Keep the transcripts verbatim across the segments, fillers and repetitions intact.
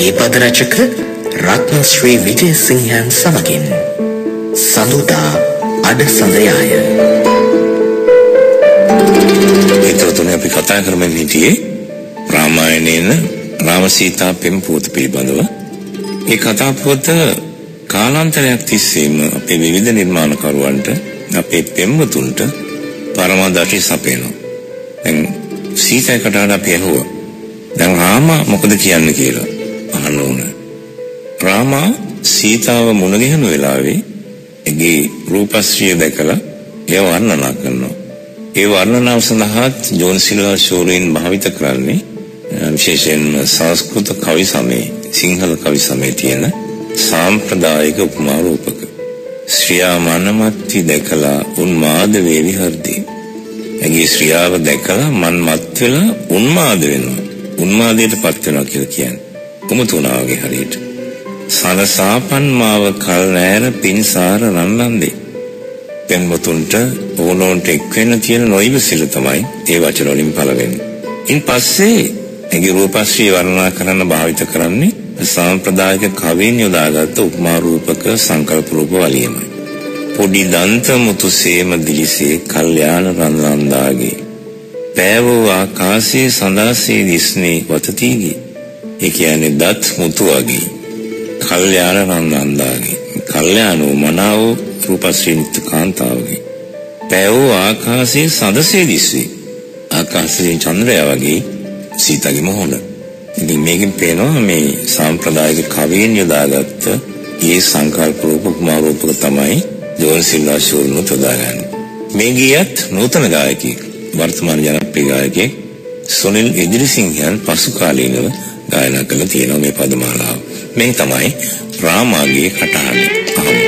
ගීපද රචක රත්නශ්‍රී විජේසිංහන් සමගින් සඳුදා අඩසඳයාය. ඒතරතුනේ අපි කතා කරමින් හිටියේ රාමායනයේ රාම සීතා පෙම් පුවත පිළිබඳව. මේ කතා පුවත කාලාන්තරයක් තිස්සේම අපේ විවිධ නිර්මාණකරුවන්ට අපේ පෙම්වතුන්ට පරමාදර්ශි සපයනවා. දැන් සීතාකට අපි අහුවා. දැන් රාමා මොකද කියන්නේ කියලා අහන්න ඕන. රාමා සීතාව මුණ ගැහෙන වෙලාවේ එගේ රූපශ්‍රිය දැකලා ඒ වර්ණනා කරනවා. ඒ වර්ණනාව සඳහා ජෝන් සිල්වා ශෝරීන් භාවිත කරන්නේ විශේෂයෙන්ම සංස්කෘත කවි සමයේ සිංහල කවි සමයේ තියෙන සාම්ප්‍රදායික උපමා රූපක. ශ්‍රියා මනමත්ති දැකලා උන්මාද වේවි හර්දී. එගේ ශ්‍රියාව දැකලා මන් මත් වෙලා උන්මාද වෙනවා. උන්මාදයට පත් වෙනවා කියලා කියන්නේ. උමුතුණාගේ හරියට. සලසාපන් මාව කල් නෑර පින්සාර රන්ලන්දේ. පෙම්වතුන්ට ඕනෝන්ට එක් වෙන්න තියෙන නොයිවසිල තමයි ඒ වචන වලින් පළවෙන්නේ. ඉන් පස්සේ එගේ රූපශ්‍රී වර්ණනා කරන්න භාවිත කරන්නේ සාම්ප්‍රදායික කවීන් යොදාගත්ත උපමා රූපක සංකල්ප රූප වලියමයි. පොඩි දන්ත මුතුසේම දිලිසේ කල්යාණ රන්ලන්දාගේ පෑවෝ ආකාශයේ සඳාසේ දිස්නේ වතතිගේ. ඒ කියන්නේ දත් මුතු වගේ කල්යාණ රන්ලන්දාගේ කල්යාණෝ මනාවෝ රූපශ්‍රීනිත කාන්තාවගේ පෑවෝ ආකාශයේ සඳසේ දිස්වේ ආකාශයේ චන්ද්‍රයා වගේ සීතාගේ මොහොන. ඉතින් මේකෙන් පේනවා මේ සාම්ප්‍රදායික කවීන් යොදාගත්ත මේ සංකල්ප රූප උපමා රූපක තමයි ජෝන් සිල්වා ශෝරීන් උදාගන්නේ. මේ ගීයත් නූතන ගායකයෙක් වර්තමාන ජනප්‍රිය ගායකයෙක් සුනිල් ඉදිරිසිංහයන් පසු කාලීනව ගායනා කළ තියෙනවා මේ පදමාලාව. මේ තමයි රාමාගේ කටහඬ. අහමු.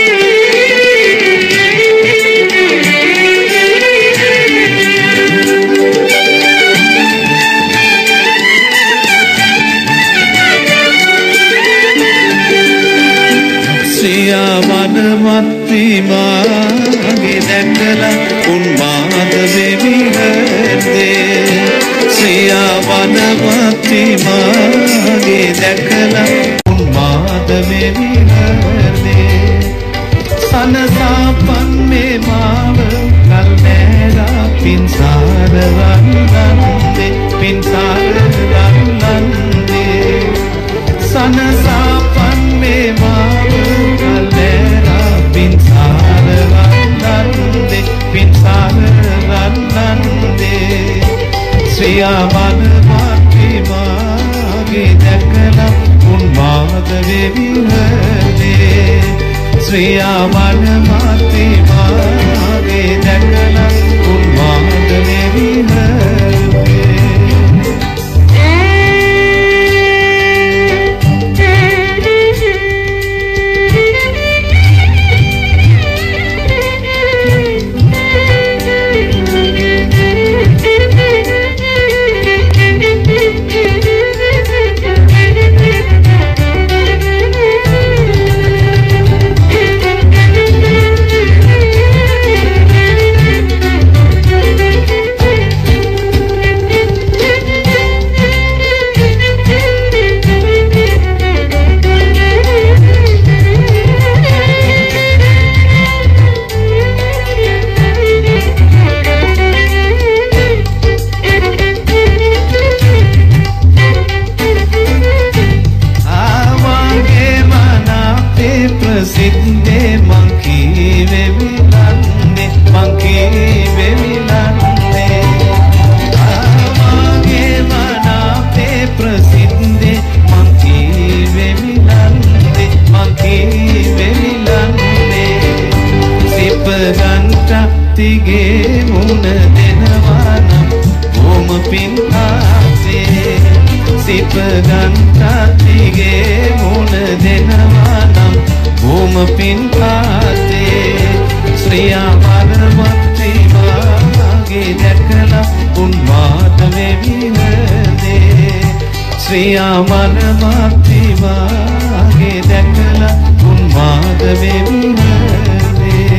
ශ්‍රියා වනමත්ති මාගේ දැකලා උන්මාද වෙවි හර්දී. ශ්‍රියා වනමත්ති මාගේ දැකලා උන්මාද වෙවි හර්දී. සනසාපන් මේ මාව කල් නෑරා පින්සාර රන්ලන්දේ පින්සාර රන්ලන්දේ. සනසාපන් මේ මාව කල් නෑරා පින්සාර රන්ලන්දේ පින්සාර රන්ලන්දේ. ශ්‍රියා වනමත්ති මාගේ දැකලා උන්මාද වෙවි හර්දී. ශ්‍රියා වනමත්ති මාගේ දැකලා උන්මාද වෙවි හර්දී. තිගේ මුණ දෙනවා නම් බොම පින් ආසේ. සිප ගන්තා තිගේ මුණ දෙනවා නම් බොම පින් ආසේ. ශ්‍රියා වනමත්ති මාගේ දැකලා උන්මාද වෙවි හර්දී. ශ්‍රියා වනමත්ති මාගේ දැකලා උන්මාද වෙවි හර්දී.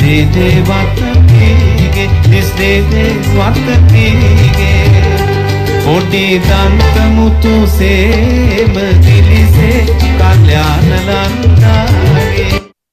dee dee vatakige dis dee dee vatakige kodi danta mutu seem dilise kalyana landage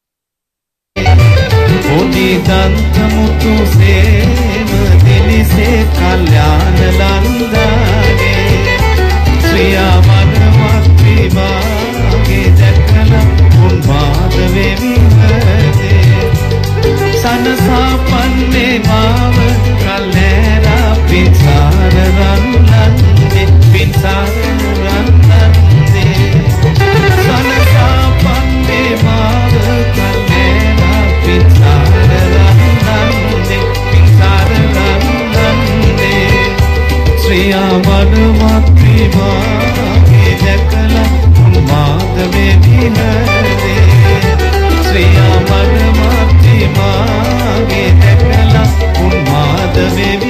kodi danta mutu seem dilise kalyana landage sriya manavati maage dakala unmad vevi hade sanasa panne mav kalera pinsar ranlande pinsar ranlande sanasa panne mav kalera pinsar ranlande pinsar ranlande sriya manavati maage dakala unmad vevi hade sriya manavati maage dakala unmad vevi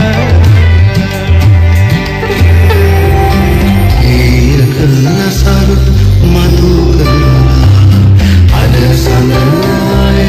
hade saru madhukala ada sanalaye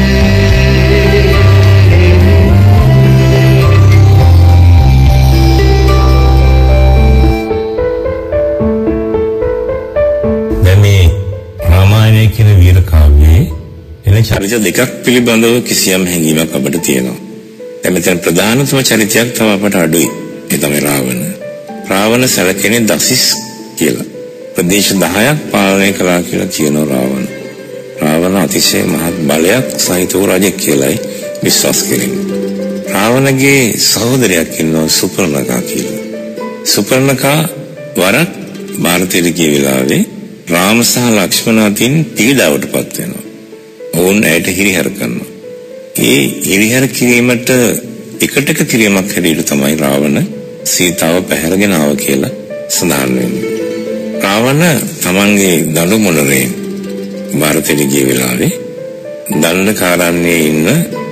කියන වීර කාව්‍යයේ එන චරිත දෙකක් පිළිබඳව කිසියම් හැඟීමක් අපට තියෙනවා. දැන් මෙතන ප්‍රධානතම චරිතයක් තව අපට අඩුයි. ඒ තමයි රාවණ. රාවණ සැලකෙන්නේ දසිස් කියලා. ප්‍රදේශ දහයක් පාලනය කළා කියලා කියනවා රාවණ. රාවණ අතිශය මහත් බලයක් සහිත වූ රජෙක් කියලායි විශ්වාස කෙරෙන්නේ. රාවණගේ සහෝදරයෙක් ඉන්නවා සුපර්ණකා කියලා. සුපර්ණකා වරක් ಭಾರතයේ ගිය වෙලාවේ රාම සහ ලක්ෂ්මණ අතින් පීඩාවට පත් වෙනවා. ඔවුන් ඇයට හිරිහැර කරනවා. ඒ හිරිහැර කිරීමට එකට එක කිරීමක් හැටියට තමයි රාවණ සීතාව පැහැරගෙන ආව කියලා සඳහන් වෙන්නේ. රාවණ තමන්ගේ දඬු මොනරේ ಭಾರතයේ ගිය වෙලාවේ දණ්ඩකාරණ්‍යයේ ඉන්න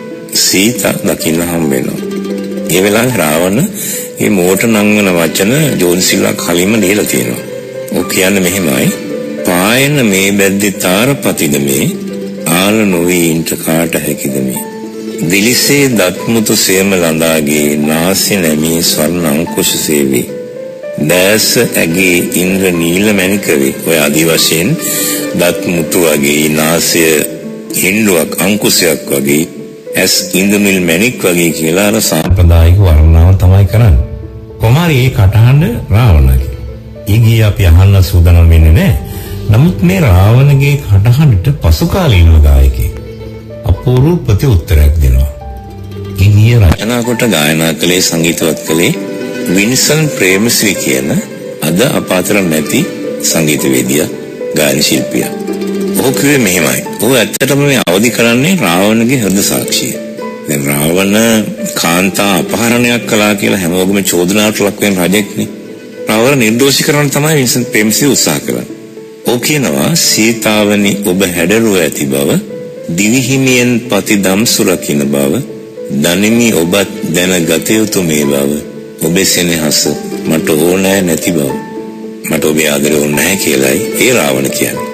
සීතා දකින්න හම්බ වෙනවා. ඒ වෙලාවේ රාවණ මේ මෝට නංවන වචන ජෝතිසිලා කලින්ම ලියලා තියෙනවා. ඔක් කියන්නේ මෙහෙමයි. පායන මේ බැද්දි තාරපතිද මේ ආල නොවී ඉන්ට කාට හැකිද මේ දිලිසේ දත්මුතු සේම ළඳාගේ නාසය නැමී ස්වර්ණ අංකුශ සේවි දැස ඇගේ ඉන්ද්‍ර නීල මණිකවේ ඔය ආදි වශයෙන් දත්මුතු වගේ නාසය හින්දුවක් අංකුශයක් වගේ ඇස් ඉන්ද්‍රනිල් මණික් වගේ කියලා අර සාම්ප්‍රදායික වර්ණනාව තමයි කරන්නේ. කොමාරි ඒ කටහඬ රාවණගේ. ඊගිය අපි අහන්න සූදානම් වෙන්නේ නැහැ. නමුත් මේ රාවණගේ කටහඬට පසු කාලීනව ගායකයෙක් අපූර්ව ප්‍රතිඋත්තරයක් දෙනවා. ඉනිය රචනා කොට ගායනා කළේ සංගීතවත් කළේ වින්සන් ප්‍රේමශ්‍රී කියන අද අප අතර නැති සංගීතවේදියා ගායන ශිල්පියා. ඔහු කිව්වේ මෙහෙමයි. ඔහු ඇත්තටම මේ අවදි කරන්නේ රාවණගේ හෘද සාක්ෂිය. දැන් රාවණ කාන්තා අපහරණයක් කළා කියලා හැමෝගම චෝදනාවට ලක් වෙන රජෙක්නේ. රාවණ නිර්දෝෂී කරන්න තමයි වින්සන් ප්‍රේමශ්‍රී උත්සාහ කරන්නේ. ඔහු කියනවා සීතාවනි ඔබ හැඩරුව ඇති බව දිවිහිමියෙන් පතිදම් සුරකින්න බව දනිමි ඔබත් දැනගත යුතු මේ බව ඔබේ සෙනෙහස මට ඕනෑ නැති බව මට ඔබේ ආදරය ඕනේ නැහැ කියලායි ඒ රාවණ කියන්නේ.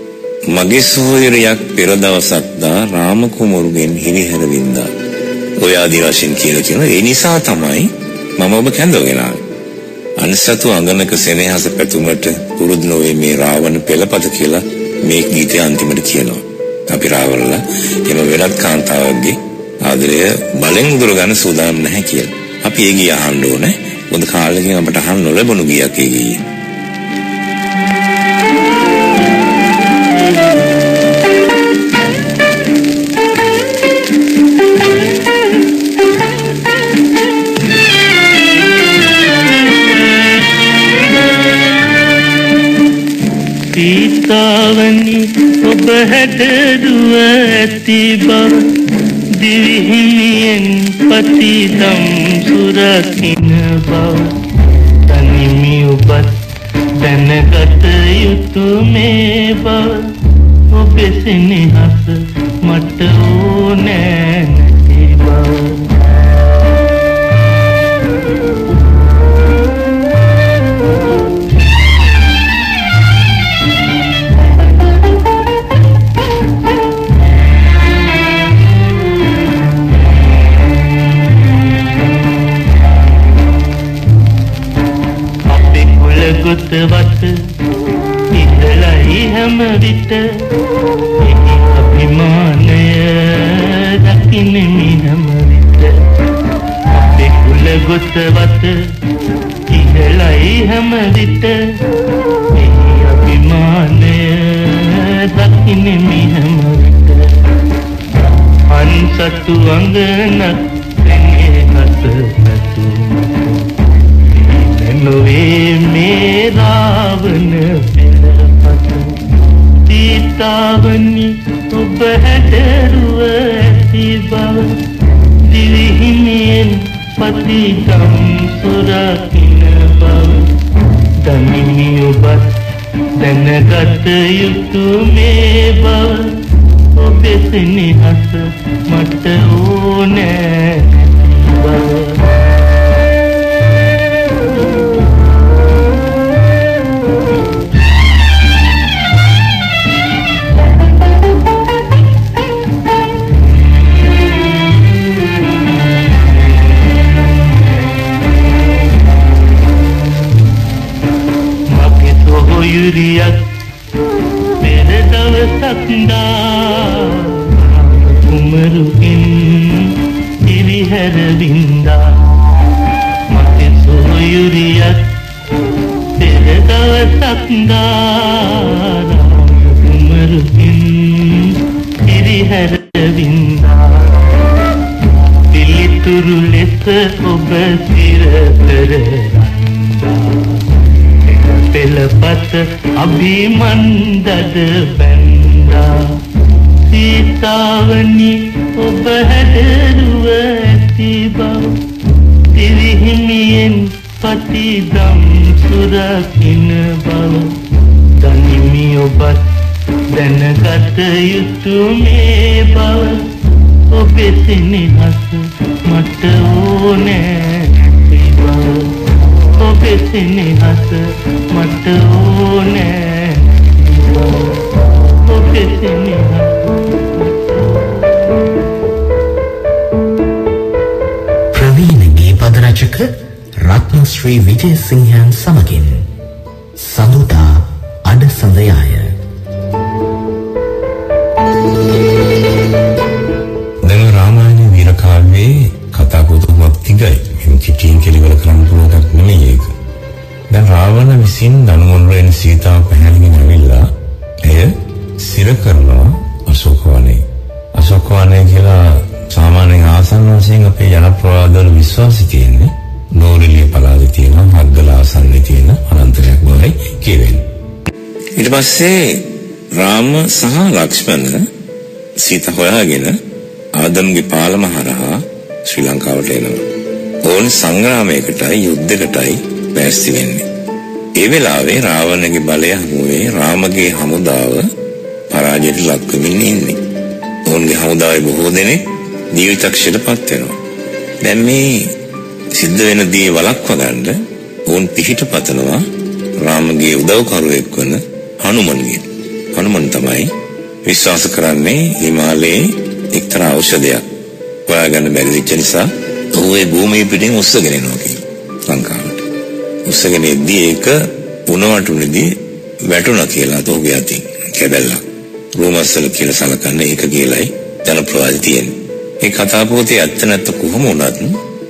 මගේ සොයුරියක් පෙර දවසක් දා රාම කුමරුගෙන් හිරිහැර වින්දා. ඔය ආදි වශයෙන් කියලා කියන ඒ නිසා තමයි මම ඔබ කැඳවගෙන ආවේ. අන්සතු අඟනක සෙනෙහස පැතුමට පුරුදු නොවේ මේ රාවණ පෙළපත කියලා මේ ගීතය අන්තිමට කියනවා. අපි රාවණලා එම වෙනත් කාන්තාවක්ගේ ආදරය බලෙන් උදුර ගන්න සූදානම් නැහැ කියලා. අපි ඒ ගිය අහන්න ඕනේ. මොකද කාලෙකින් අපට අහන්න නොලැබුණු ගීයක් ඒ ගියේ. සීතාවනි ඔබ හැඩරුව ඇති බව දිවිහිමියෙන් පතිදම් සුරකින්න බව තනිමි ඔබත් දැනගත යුතු මේ බව ඔබේ සෙනෙහස මට ඕනෑ නැති බව. ගොතවත් ඉහළයි හැම විට එහි අභිමානය දකින්නේ හැම විට අපේ කුල ගොතවත් ඉහළයි හැම විට එහි අභිමානය දකින්නේ හැම විට අන්සතු අංගනක් දෙන්නේ හත පැතු නොවේ මේ රාවණ පෙරපත සීතාවනි ඔබ හැදරුව ඇති බව දිවිහිමියෙන් පතිදම් සුරකින්න බව දනිමි ඔබත් දැනගත යුතු මේ බව ඔබේ සෙනෙහස මට ඕනෑ බව යුරියක් පෙර දවසක් දා කුමරුකින් ඉරිහැර වින්දා මගේ සොයුරියක් පෙර දවසක් දා කුමරුකින් ඉරිහැර වින්දා පිළිතුරු ලෙස ඔබ සිර කරගන්නා පෙළපත අභිමන්දද බැන්දා සීතාවනි ඔබ හැදරුව ඇති බව තිරිහිමියෙන් පතිදම් සුරකින්න බව දනිමි ඔබත් දැනගත යුතු මේ බව ඔබේ සෙනෙහස මට ඕනෑ බව ඔබේ සෙනෙහස මට ඕනෑ ඔබේ සෙනෙහස ප්‍රවීණ ගීපද රචක රත්නශ්‍රී විජේසිංහයන් සමගින් සඳුදා අඩසඳයාය. දැන් රාමායන වීර කාව්‍යයේ කතා පොතක් තිගයි. මෙම් චිටින් කෙලිවල කරන්න පුළුවන් එකක් නෙමෙයි ඒක. දැන් රාවණ විසින් දනුවන්රෙන් සීතාව පැහැදිලිගෙන ඇවිල්ලා එය සිර කරනවා අශෝක වනයේ. අශෝක වනය කියලා සාමාන්‍යයෙන් ආසන්න වශයෙන් අපේ ජනප්‍රවාදවල විශ්වාසය තියෙන්නේ නෝරිලිය පළාතේ තියෙන මග්ගල ආසන්නයේ තියෙන අනන්තරයක් බවයි කියවෙන්නේ. ඊට පස්සේ රාම සහ ලක්ෂ්මණ සීතා හොයාගෙන ආදම්ගේ පාලම හරහා ශ්‍රී ලංකාවට එනවා. ඕන සංග්‍රාමයකටයි යුද්ධයකටයි පැස්ති වෙන්නේ. ඒ වෙලාවේ රාවණගේ බලය හමුවේ රාමගේ හමුදාව පරාජයට ලක් වෙමින් ඉන්නේ. ඕන්ගේ හමුදාවේ බොහෝ දෙනෙක් ජීවිතක්ෂයටපත් වෙනවා. දැන් මේ සිද්ධ වෙන දේ වළක්වා ගන්න ඕන් පිහිට පතනවා රාමගේ උදව්කරුවෙක් වන හනුමන්ගේ. හනුමන් තමයි විශ්වාස කරන්නේ හිමාලයේ එක්තරා ඖෂධයක් හොයාගන්න බැරි වෙච්ච නිසා ඔහු ඒ භූමිය පිටින් උස්සගෙන එනවා කියලා ලංකාවට. උස්සගෙන එද්දී ඒක පුනවටුනේදී වැටුණා කියලා තෝගේ අතින් කැබැල්ලක්. රෝමස්සල කියලා සලකන්නේ ඒක කියලායි ජනප්‍රවාදය තියෙන්නේ. මේ කතා පොතේ ඇත්ත නැත්ත කොහොම වුණත්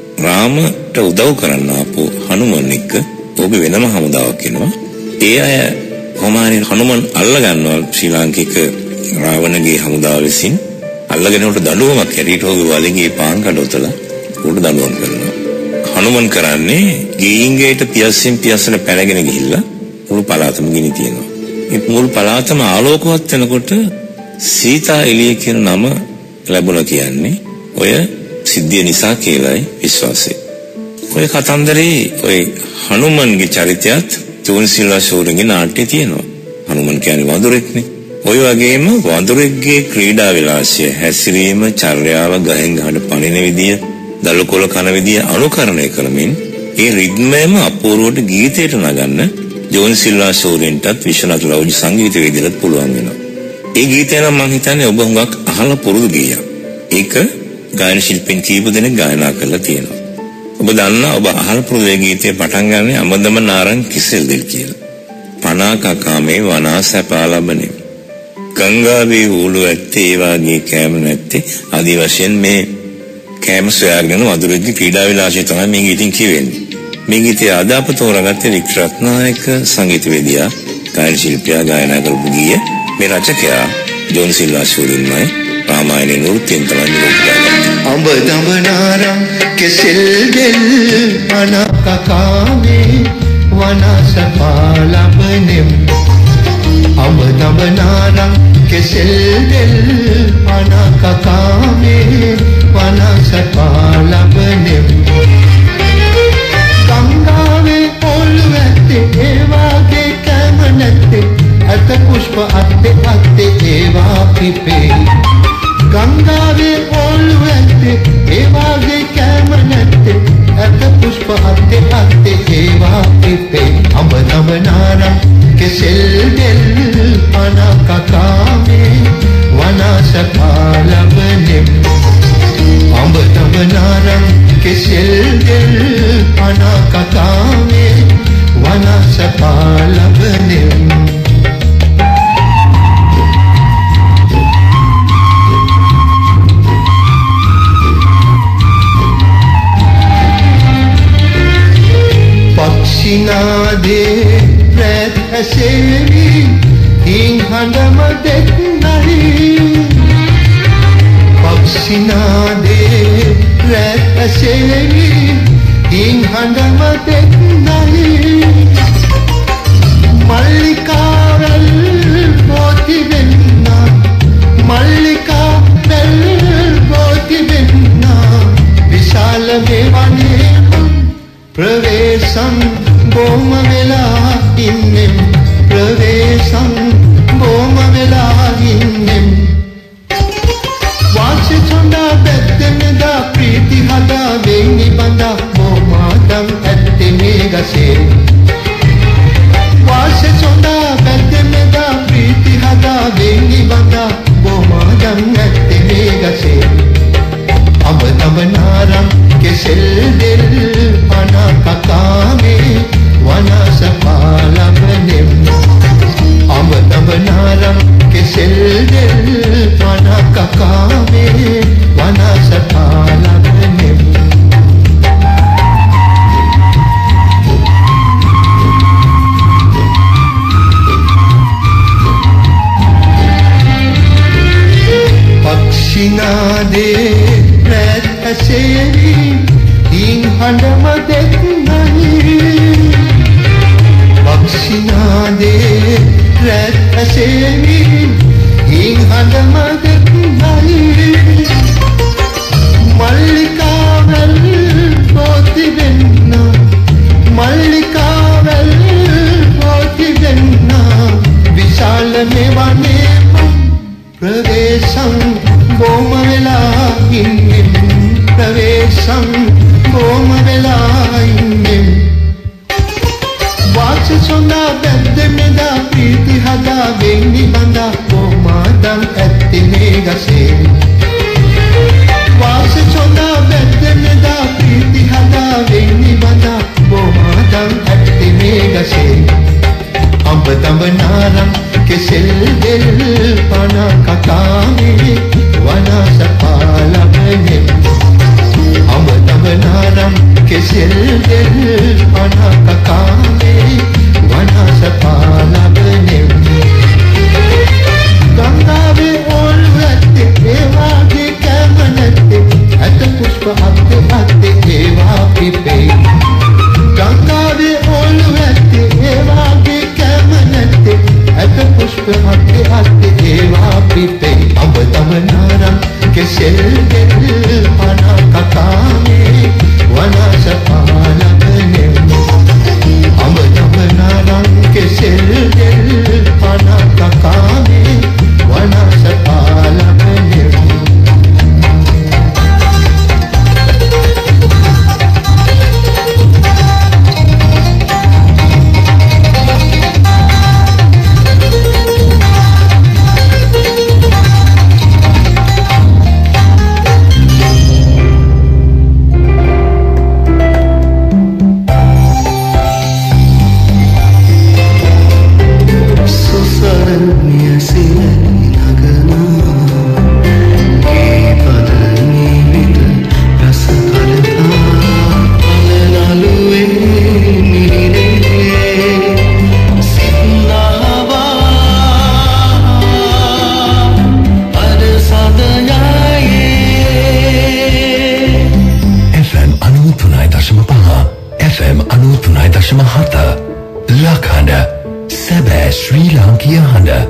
රාමට උදව් කරන්න ආපු හනුමන් එක්ක ඔහුගේ වෙනම හමුදාවක් එනවා. ඒ අය කොහොමහරි හනුමන් අල්ල ගන්නවා ශ්‍රී ලාංකික රාවණගේ හමුදාව විසින්. අල්ලගෙන උට දඬුවමක් හැටියට ඔහුගේ වලිගේ පාන් කඩ උතලා උට දඬුවම් කරනවා. හනුමන් කරන්නේ ගීංගේට පියස්සෙන් පියස්සන පැනගෙන ගිහිල්ලා මුළු පළාතම ගිනි තියනවා. මේ මුළු පළාතම ආලෝකවත් වෙනකොට සීතා එළිය කියන නම ලැබුණා කියන්නේ ඔය සිද්ධිය නිසා කියලායි විශ්වාසය. ඔය කතන්දරේ ඔය හනුමන්ගේ චරිතයත් චෝන්සිල්ලා ෂෝරගේ නාට්‍යයේ තියෙනවා. හනුමන් කියන්නේ වඳුරෙක්නේ. ඔය වගේම වඳුරෙක්ගේ ක්‍රීඩා විලාසය, හැසිරීම, චර්යාව, ගහෙන් ගහට පනින විදිය, දලකොළ කන විදිය අනුකරණය කරමින් ඒ රිද්මයම අපූර්වට ගීතයට නගන්න ජෝන්සිල්ලා ෂෝරෙන්ටත් විශ්වනාථ ලව්ජි සංගීතවේදියාට පුළුවන් වෙනවා. ඒ ගීතය නම් මම හිතන්නේ ඔබ හුඟක් අහලා පුරුදු ගීයක්. ඒක ගායන ශිල්පීන් කීප දෙනෙක් ගායනා කරලා තියෙනවා. ඔබ දන්නා ඔබ අහල් පුරුදු ගීතේ පටන් ගන්න අමදම නාරං කිසෙල් දෙල් කියලා. පනා කකාමේ වනාසපා ලබනේ. ගංගාවේ ඌළු ඇත්තේ ඒ වාගේ කෑම නැත්තේ ආදි වශයෙන් මේ කෑම සොයාගෙන වදුරෙද්දි ක්‍රීඩා විලාසය තමයි මේ ගීතෙන් කියවෙන්නේ. මේ ගීතය අද අප තෝරාගත්තේ වික්ටර් රත්නායක සංගීතවේදියා ගායන ශිල්පියා ගායනා කරපු ගීය. මේ රචකයා ජෝන් සිල්වා ශූරින්මයි රාමායනේ නෘත්‍යයෙන් තමයි නිරූපිතය. අඹ දඹනාරම් කෙසෙල් දෙල් අනකකාමේ වනසපා ලබනෙම්. අඹ දඹනාරම් කෙසෙල් දෙල් අනකකාමේ වනසපා ලබනෙම්. ගංගාවේ ඔළුව ඇත්තේ ඒ වාගේ කැම නැත්තේ අත පුෂ්ප අත්තේ අත්තේ ඒවා පිපේ. ගංගාවේ ඔළුව ඇත්තේ ඒ වාගේ කැම නැත්තේ අත පුෂ්ප අත්තේ අත්තේ ඒවා පිපේ. අඹ දඹනාරම් කෙසෙල් දෙල් අනකකාමේ වනසපා ලබනෙම්. අඹ දඹනාරම් කෙසෙල් දෙල් අනකකාමේ වනසපා ලබනෙම්. පක්ෂිනාදේ රැත් ඇසෙවි හිං හඬම දෙක් නහි. පක්ෂිනාදේ රැත් ඇසෙවි හිං හඬම දෙක් නහි. මල්ලිකාවල් පොති වෙන්නා මල්ලිකාවල් පොති වෙන්නා විශාල වේවනේ ප්‍රවේශම් බොම වෙලා ඉන්නෙම්. ප්‍රවේශම් බොම වෙලා ඉන්නෙම්. වාසි චොණ්ඩා බැද්දෙනදා ප්‍රීති හදා වෙන්නි බඳා බොමාදම් ඇත්තේ මේ ගසේ. වාසි චොණ්ඩා බැද්දෙනදා ප්‍රීති හදා වෙන්නි බඳා බොමාදම් ඇත්තේ මේ ගසේ. අඹ දඹනාරම් කෙසෙල් දෙල් අනකකාමේ වනසපා ලබනෙම්. අඹ දඹනාරම් කෙසෙල් දෙල් අනකකාමේ වනසපා ලබනෙම්. පක්ෂිනාදේ රැත් ඇසෙවි හිං හඬම දෙක් නහි. පක්ෂිනාදේ රැත් ඇසෙවි හිං හඬම දෙක් නහි. මල්ලිකාවල් පොති වෙන්නා මල්ලිකාවල් පොති වෙන්නා විශාල මෙවනේ ප්‍රවේශම් බොම වෙලා ඉන්නෙම්. ප්‍රවේශම් බොම වෙලා ඉන්නෙම්. වාස සොඳා බැද්දෙනදා ප්‍රීති හදා වෙන්නි බඳා බොමාදම් ඇත්තේ මේ ගසේ. වාස සොඳා බැද්දෙනදා ප්‍රීති හදා වෙන්නි බඳා බොමාදම් ඇත්තේ මේ ගසේ. අඹ දඹනාරම් කෙසෙල් දෙල් අනකකාමේ වනසපා ලබනෙම්. අඹ දඹනාරම් කෙසෙල් දෙල් අනකකාමේ වනසපා ලබනෙම්. ගංගාවේ ඔළුව ඇත්තේ ඒ වාගේ කැම නැත්තේ අත පුෂ්ප අත්තේ අත්තේ ඒවා පිපේ. ගංගාවේ ඔළුව ඇත්තේ ඒ වාගේ කැම නැත්තේ අත පුෂ්ප අත්තේ අත්තේ ඒවා පිපේ. අඹ දඹනාරම් කෙසෙල් දෙල් අනකකාමේ වනසපා ලබනෙම්. අඹ සැබෑ ශ්‍රී ලාංකීය හඬ.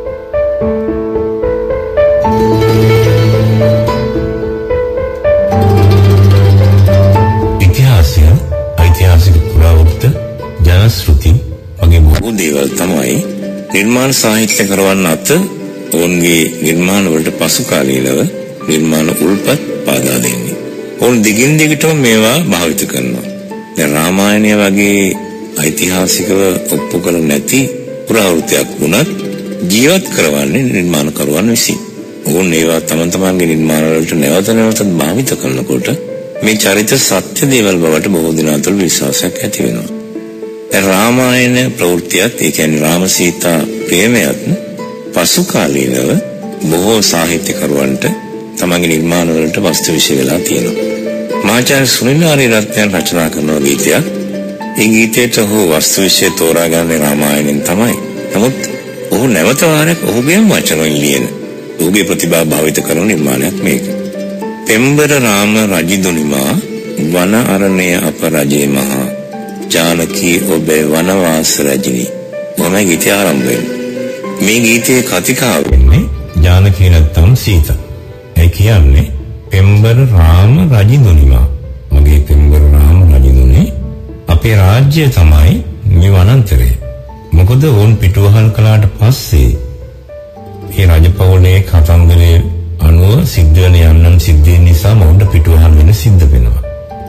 ඉතිහාසය, ඓතිහාසික පුරාවෘත්ත, ජනශ්‍රුති වගේ බොහෝ දේවල් තමයි නිර්මාණ සාහිත්‍ය කරවන්න අත ඔවුන්ගේ නිර්මාණ වලට පසු කාලීනව නිර්මාණ උල්පත් පාදා දෙන්නේ. ඔවුන් දිගින් දිගටම මේවා භාවිත කරනවා. දැන් රාමායනය වගේ ඓතිහාසිකව ඔප්පු කර නැති පුරාවෘත්තයක් වුණත් ජීවත් කරවන්නේ නිර්මාණකරුවන් විසින්. ඔවුන් ඒවා තම තමන්ගේ නිර්මාණ වලට නැවත නැවතත් භාවිත කරනකොට මේ චරිත සත්‍ය දේවල් බවට බොහෝ දෙනා තුළ විශ්වාසයක් ඇති වෙනවා. දැන් රාමායන ප්‍රවෘත්තියත් ඒ කියන්නේ රාම සීතා ප්‍රේමයත් පසු කාලීනව බොහෝ සාහිත්‍යකරුවන්ට තමන්ගේ නිර්මාණ වලට වස්තු විශේෂ වෙලා තියෙනවා. මාචාර්ය සුනිල් ආරියරත්නයන් රචනා කරන ගීතයක්. ඒ ගීතයට ඔහු වස්තු විශේෂ තෝරාගන්නේ රාමායනෙන් තමයි. නමුත් ඔහු නැවත වාරයක් ඔහුගේ වචනවලින් ලියන ඔහුගේ ප්‍රතිභාව භාවිත කරන නිර්මාණයක් මේක. පෙම්බර රාම රජිදුනිමා වන අරණ්‍ය අප රජේ මහා ජානකී ඔබේ වනවාස රජිනී. මොනයි ගීතය ආරම්භ වෙන්නේ. මේ ගීතයේ කතිකාව වෙන්නේ ජානකී නැත්තම් සීතා. ඒ කියන්නේ පෙම්බර රාම රජිදුනිමා. මගේ පෙම්බර රාම රජිදුනේ අපේ රාජ්‍යය තමයි මේ වනාන්තරය. මොකද වුන් පිටුවහල් කළාට පස්සේ මේ රජපෞලේ කතන්දරේ අනුව සිද්ධ වෙන යන්නන් සිද්ධීන් නිසා මොණ්ඩ පිටුවහල් වෙන සිද්ධ වෙනවා.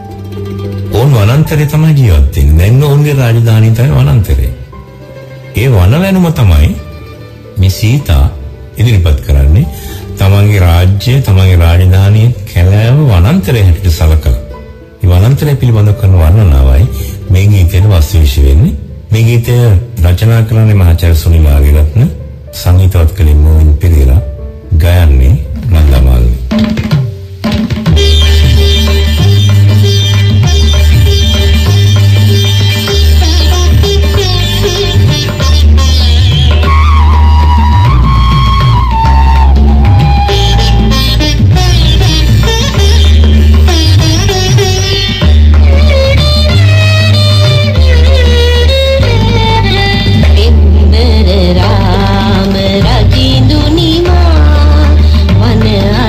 ඕන් වනාන්තරේ තමයි ජීවත් වෙන්නේ. දැන් ඕන්ගේ රාජධානිය තමයි වනාන්තරේ. ඒ වනවැනුම තමයි මේ සීතා ඉදිරිපත් කරන්නේ. තමන්ගේ රාජ්‍යය, තමන්ගේ රාජධානිය කැලෑව වනාන්තරය හැටියට සලකලා. මේ වනාන්තරය පිළිබඳව කරන වර්ණනාවයි මේ ගීතයේ වස්තු විශේෂ වෙන්නේ. මේ ගීතය රචනා කරන්නේ මහාචාර්ය සුනිල් ආරියරත්න, සංගීතවත් කළේ මොවින් පෙරේරා, ගයන්නේ නන්දමාලනී. राम रजिंदुनिमा वन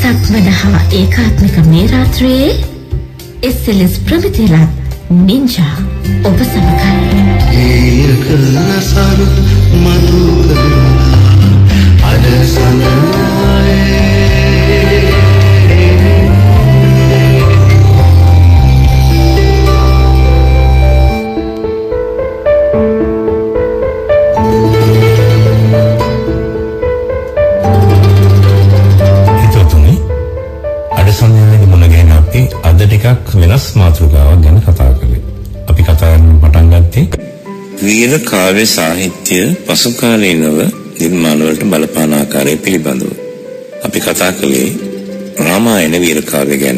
සක්මනහා ඒකාත්මික මේ රාත්‍රියේ එස්.එල්.එස් ප්‍රමිතිලත් නින්ජා ඔබ සමගයි. ඒකල සරු මధుකර අදසනායේ ටිකක් වෙනස් මාතෘකාවක් ගැන කතා කළේ. අපි කතා කරන්න පටන් ගත්තේ වීර කාව්‍ය සාහිත්‍ය පසු කාලීනව නිර්මාණ වලට බලපාන ආකාරය පිළිබඳව. අපි කතා කළේ රාමායන වීර කාව්‍ය ගැන.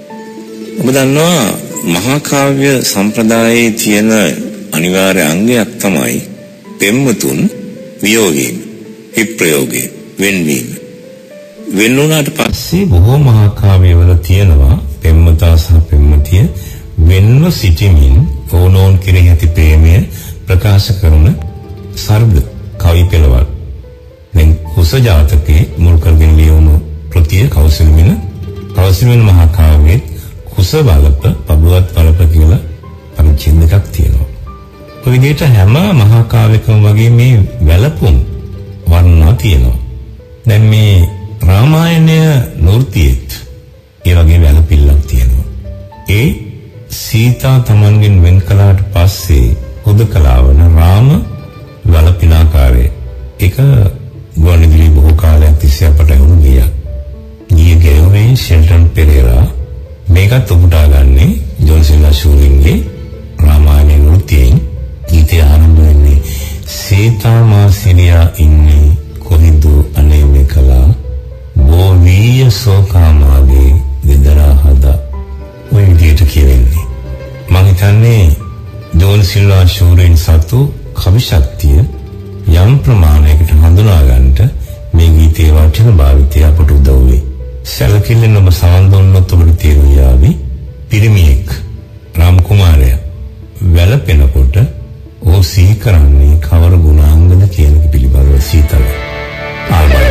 ඔබ දන්නවා මහා කාව්‍ය සම්ප්‍රදායේ තියෙන අනිවාර්ය අංගයක් තමයි පෙම්වතුන් වියෝගයෙන් විප්‍රයෝගය වෙන්වීම. වෙන් වුණාට පස්සේ බොහෝ මහා කාව්‍යවල තියෙනවා පෙම්වතා සහ පෙම්වතිය වෙන්ව සිටීමෙන් ඕනෝන් කෙරෙහි ඇති ප්‍රේමය ප්‍රකාශ කරන සර්ග කවි පෙළවල්. දැන් කුස ජාතකයේ මුල් කරගෙන ලියවුණු කෘතිය කෞසල්මින කෞසල්මින මහා කාව්‍යයේ කුස බලප පබුවත් බලප කියලා පරිච්ඡේද දෙකක් තියෙනවා. ඔය විදිහට හැම මහා කාව්‍යකම වගේ මේ වැළපුම් වර්ණනා තියෙනවා. දැන් මේ රාමායනය නෘත්‍යයේත් ඒ වගේ වැළපිල්ලක් තියෙනවා. ඒ සීතා තමන්ගෙන් වෙන් කළාට පස්සේ හුදකලාවන රාම වැළපිනාකාරය ඒක ගුවන්විදුලි බොහෝ කාලයක් තිස්සේ අපට වුණු ගියා. ගිය ගෙවුවේ ෂෙල්ටන් පෙරේරා මේකත් උපුටා ගන්නේ ජොන්සිලා ෂූරින්ගේ රාමායන නෘත්‍යයෙන්. ගීතය ආරම්භ වෙන්නේ සීතා මා සිරියා ඉන්නේ කොහිද අනේ මෙකලා බෝවිය සෝකාමාගේ දෙදරා හදා. ඔය විදිහට කියවෙන්නේ. මම හිතන්නේ ජෝන් සිල්වා ෂූරින් සතු කවි ශක්තිය යම් ප්‍රමාණයකට හඳුනා ගන්නට මේ ගීතයේ වචන භාවිතය අපට උදව් වේ. සැලකිල්ලෙන් ඔබ සවන් දුන්නොත් ඔබට තේරුම් යාවි පිරිමියෙක් රාම් කුමාරයා වැළපෙනකොට ਉਹ සිහි කරන්නේ කවර ගුණාංගද කියන එක පිළිබඳව සීතල. ආවයි.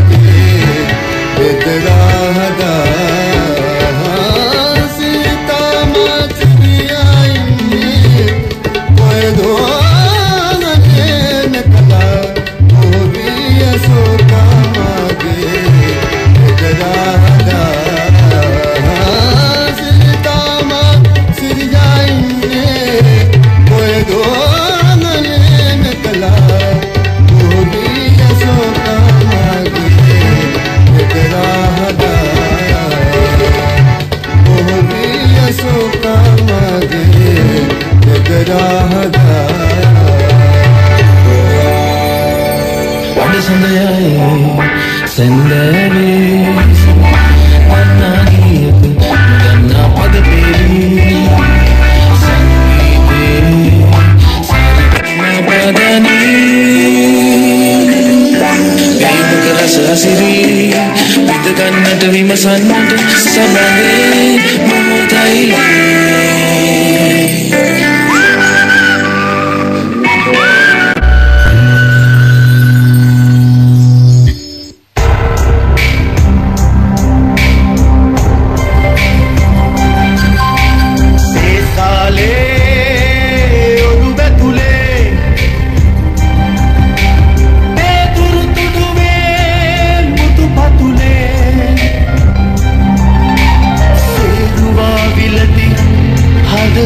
सीता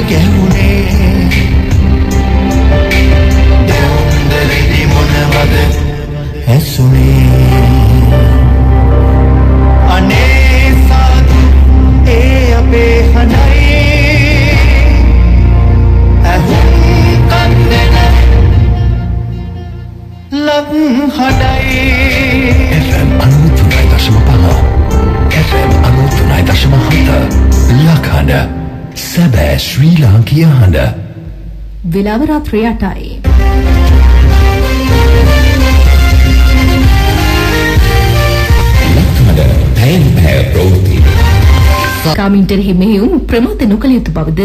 ගැහුනේ දෙවුන්දරෙදි මොනවද ඇසුනේ අනේ සාදු ඒ අපේ හඬයි ඇහුම් කන්දෙන ලබ් හඬයි එෆ් එම් අනුතුනයි දශම පහ එෆ් එම් අනුතුනයි දශම හත ලකඩ සැබෑ ශ්‍රී ලාංකීය හඬ වෙලාව රාත්‍රී අටයි. ලකඩ පැයෙන් පැය ප්‍රවෘත්ති කාමින්ටරෙහි මෙහෙයුම් ප්‍රමාද නොකළ යුතු බවද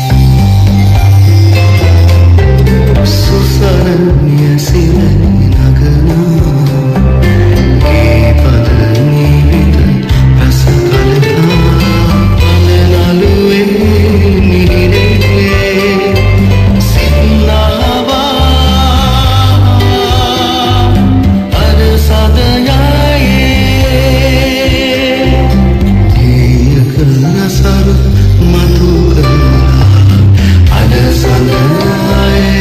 සුසරණ්‍ය සිරණි නගනා ඒ පද නිවිත රස කලකා පලනලුවේ නිරේ සින්නාවා අද සදයායේ ඒක නසර මතු කරලා අද සදයායේ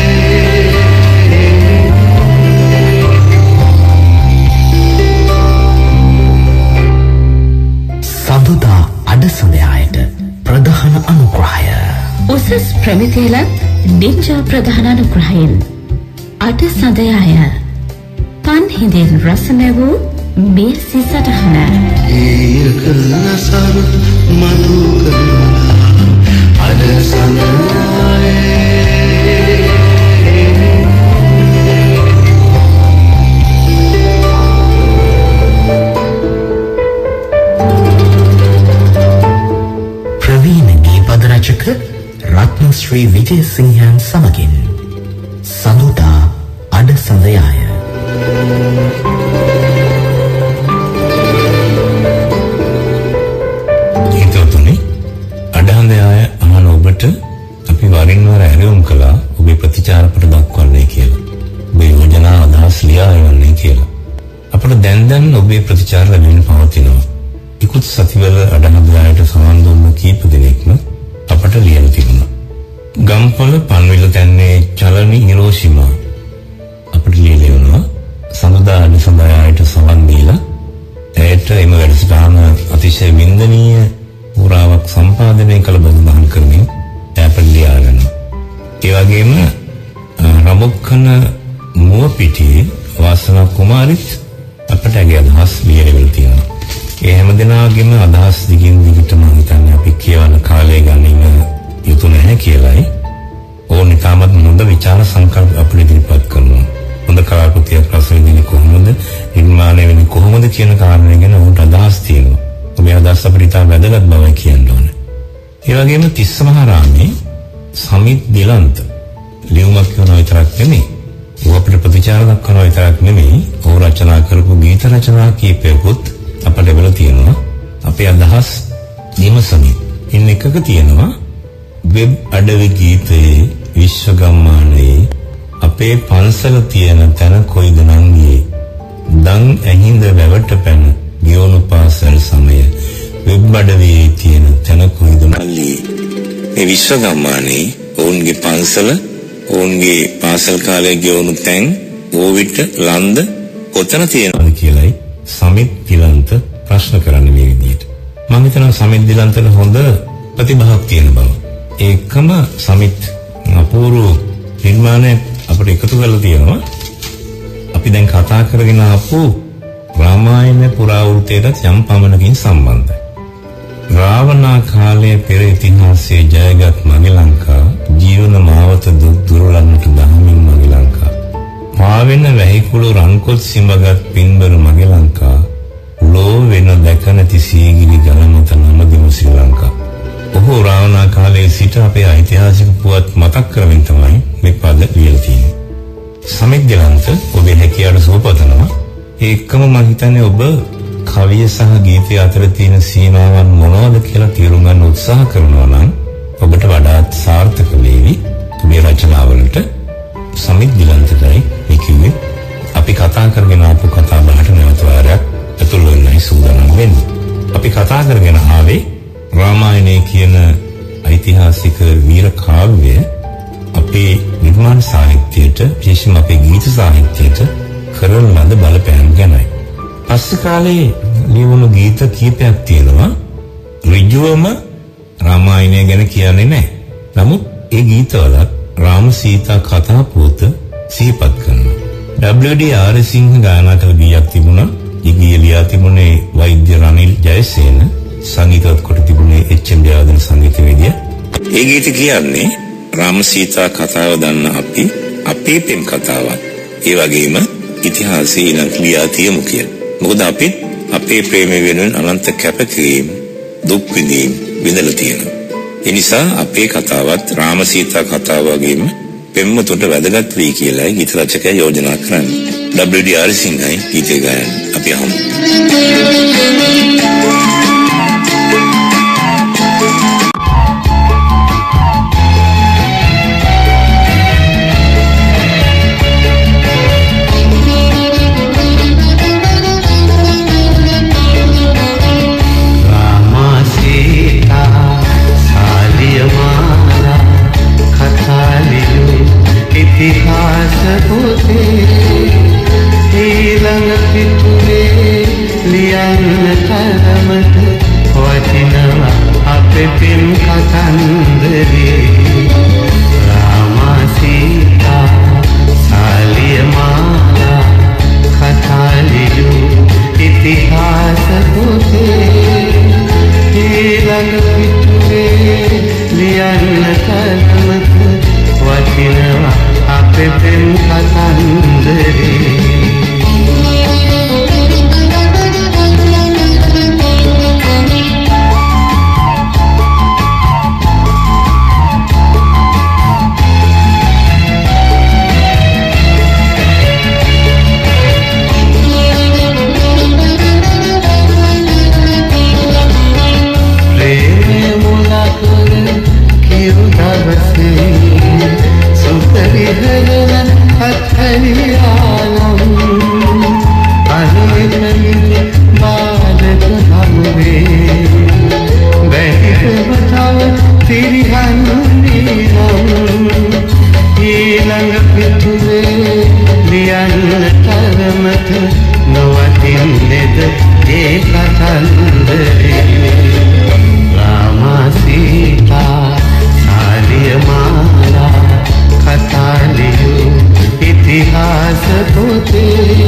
සඳුදා අඩසඳයායට ප්‍රධාන අනුග්‍රහය උසස් ප්‍රමිතිලත් නින්ජා ප්‍රධාන අනුග්‍රහයෙන් අට සඳයාය පන් හිඳෙන් රසමැවූ මේ සිසටහන ඒක නසර මතු කරලා අද සඳයායේ ප්‍රවීණ ගීපද රචක රත්නශ්‍රී විජයසිංහයන් සමගින් සඳුදා අඩසඳයාය හිතවතුනි අඩහඳයාය අහන ඔබට අපි වරින් වර ඇරයුම් කළා ඔබේ ප්‍රතිචාර අපට දක්වන්නේ කියලා. ඔබේ යෝජනා අදහස් ලියා එවන්නේ කියලා. අපට දැන් දැන් ඔබේ ප්‍රතිචාර ලැබෙන්න පවතිනවා. ඉක්ුත් සතිවල අඩහඳයායට සමන් දුන්න කීප දෙනෙක්ම අපට ලියලා තිබුණා. ගම්පොළ පන්විල තැන්නේ චලනි හිරෝෂිමා අපට ලියලා වුණා. සඳුදා අඩසඳයායට සමන් දීලා ඇයට එම වැඩසටහන අතිශය වින්දනීය පුරාවක් සම්පාදනය කළ බව මහන් කරමින් අපට ලියා ගන්නවා. ඒ වගේම රඹොක්කන මුවපිටියේ වාසනා කුමාරිත් අපට ඇගේ අදහස් ලියලා තියෙනවා. ඒ හැම දිනාගෙම අදහස් දිගින් දිගට මම හිතන්නේ අපි කියවන කාලය ගන්න යුතු නැහැ කියලායි. ඕන ඉතාමත් හොඳ විචාර සංකල්ප අපිට ඉදිරිපත් කරනවා. හොඳ කලාකෘතියක් රස විඳින්නේ කොහොමද, නිර්මාණය වෙන්නේ කොහොමද කියන කාරණේ ගැන උන්ට අදහස් තියෙනවා. ඔබේ අදහස් අපිට ඉතා වැදගත් බවයි කියන්න ඕනේ. ඒ වගේම තිස්සමහාරාමේ සමිත් දිලන්ත ලියුමක් කරනවා විතරක් නෙමෙයි. ਉਹ අපිට ප්‍රතිචාර දක්වනවා විතරක් නෙමෙයි. ਉਹ රචනා කරපු ගීත රචනා කීපයකුත් අපට ලැබලා තියෙනවා. අපේ අදහස් විමසමින් ඉන්න එකක තියෙනවා වෙබ් අඩවි ගීතයේ විශ්වගම්මානයේ අපේ පන්සල තියෙන තැන කොයිද නංගියේ දන් ඇහිඳ වැවට පැන ගියොණු පාසල් සමය වෙබ් අඩවියේ තියෙන තැන කොයිද මල්ලි මේ විශ්වගම්මානයේ ඔවුන්ගේ පන්සල ඔවුන්ගේ පාසල් කාලේ ගියොණු තැන් ඕවිට ලන්ද කොතන තියෙනවද කියලායි සමිත් දිලන්ත ප්‍රශ්න කරන්නේ මේ විදිහට. මම හිතනවා සමිත් දිලන්තට හොඳ ප්‍රතිභාවක් තියෙන බව. ඒකම සමිත් අපූර්ව නිර්මාණය අපිට එකතු කරලා තියෙනවා. අපි දැන් කතා කරගෙන ආපු රාමායන පුරාවෘත්තයට යම් පමණකින් සම්බන්ධයි. රාවණා කාලයේ පෙර ඉතිහාසයේ ජයගත් මගේ ලංකා ජීවන මාවත දුක් දුරලන්නට දහමින් මගේ ලංකා පාවෙන වැහිකුළු රන්කොත් සිඹගත් පින්බර මගේ ලංකා ලෝ වෙන දැක නැති සීගිරි ගලමත නමදිමු ශ්‍රී ලංකා. ඔහු රාවණා කාලයේ සිට අපේ ඓතිහාසික පුවත් මතක් කරමින් තමයි මේ පද ලියලා තියෙන්නේ. සමිත් දිලන්ත ඔබේ හැකියාවට සුවපතනවා. ඒකම මම හිතන්නේ ඔබ කවිය සහ ගීතය අතර තියෙන සීමාවන් මොනවද කියලා තීරුම් ගන්න උත්සාහ කරනවා නම් ඔබට වඩාත් සාර්ථක වේවි මේ රචනාවලට. සමිත් දිලන්තටයි මේ කිව්වේ අපි කතා කරගෙන ආපු කතා බහට නැවත වාරයක් ඇතුල් වෙන්නයි සූදානම් වෙන්නේ. අපි කතා කරගෙන ආවේ රාමායනයේ කියන ඓතිහාසික ඓතිහාසික වීර කාව්‍ය අපේ නිර්මාණ සාහිත්‍යයට විශේෂයෙන්ම අපේ ගීත සාහිත්‍යයට කරන ලද බලපෑම් ගැනයි. පස්සේ කාලේ ලියවුණු ගීත කීපයක් තියෙනවා ඍජුවම රාමායනය ගැන කියන්නේ නැහැ. නමුත් ඒ ගීතවල රාම සීතා කතා පුවත සිහිපත් කරනවා. ඩබ්ලිව් ඩී ආර් සිංහ ගායනා කළ ගීයක් තිබුණා. ඒ ගීය ලියා තිබුණේ වෛද්‍ය රනිල් ජයසේන, සංගීතවත් කොට තිබුණේ එච් එම් ජයවර්ධන සංගීතවේදියා. ඒ ගීත කියන්නේ රාම සීතා කතාව දන්න අපි අපේ පෙම් කතාවක්. ඒ වගේම ඉතිහාසයේ ඊළඟ ලියා තියමු කියලා. මොකද අපි අපේ ප්‍රේමය වෙනුවෙන් අනන්ත කැපකිරීම දුක් විඳීම් විඳලා තියෙනවා. ඒ නිසා අපේ කතාවත් රාම සීතා කතාව වගේම පෙම්වතුන්ට වැදගත් වෙයි කියලා ගීත රචකයා යෝජනා කරන්නේ. ඩබ්ලිව් ඩී ආර් සිංහයි ගීතය ගායන අපි අහමු. इतिहास होते ईलंग पितुरे लियन करमत वचनवा आपे पिम कतंदरी रामा सीता सालिय माला कथा लियो इतिहास होते ईलंग पितुरे लियन करमत वचनवा आपे प्रेम कतंदरी प्रेम मुलाकर क्यों दबसे सुतरिहरन अथरियालम अरुणितनि बालक हमरे बैठ बताव तिरिहन नीलम ईलंग पितुरे लियन करमत नवतिन लेद एक कतंदरी रामा सीता सालिय माला कथा लियो इतिहास होते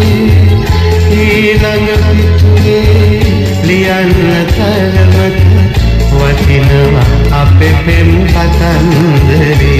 ईलंग पितुरे लियन करमत वचनवा आपे प्रेम कतंदरी